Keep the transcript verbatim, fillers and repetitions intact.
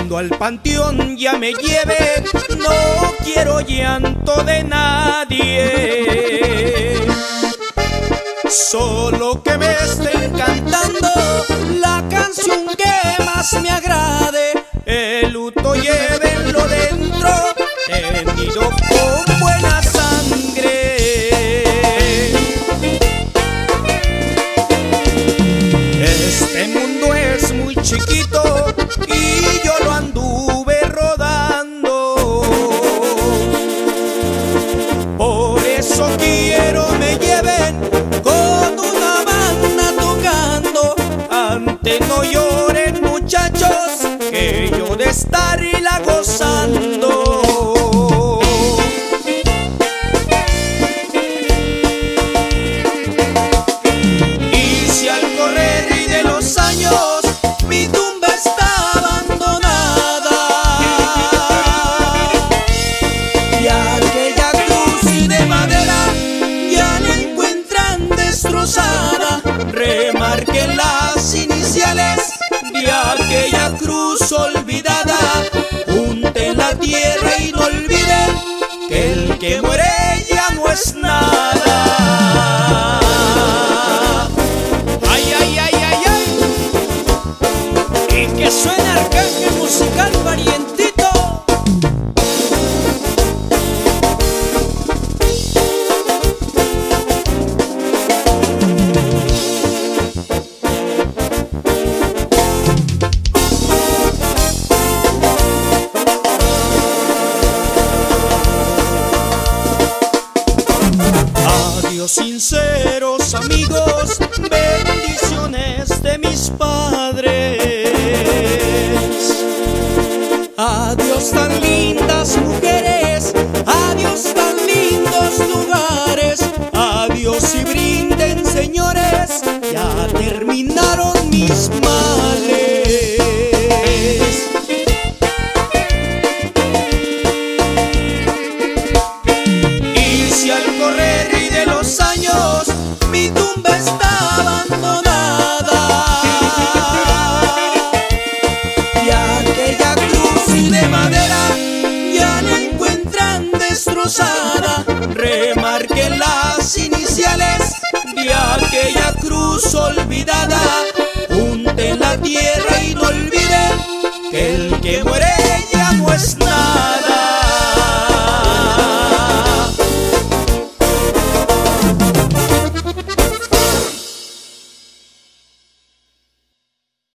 Cuando al panteón ya me lleven, no quiero llanto de nadie. Solo que me estén cantando la canción que más me agrade. El luto llévenlo dentro, tenido con buena sangre. Este mundo es muy chiquito y yo lo anduve rodando. Por eso quiero me lleven con una banda tocando. Antes no lloren, muchachos, que yo de estarla gozando. Y si al correr y de los años mi tumba está abandonada y aquella cruz de madera ya la encuentran destrozada, remarquen las iniciales de aquella cruz olvidada. Junten la tierra y no olviden que el que muere ya no es nada. Ay, ay, ay, ay, ay. Y que suene Arcángel Musical, parientito. Adiós sinceros amigos, bendiciones de mis padres. Adiós tan lindas mujeres, adiós tan lindos lugares. Adiós y brinden, señores, ya terminaron mis males. Y si al correr y de los años mi tumba está abandonada y aquella cruz de madera ya la encuentran destrozada, remarquen las iniciales de aquella cruz olvidada. Junten la tierra y no olviden que el que muere ya no es nada.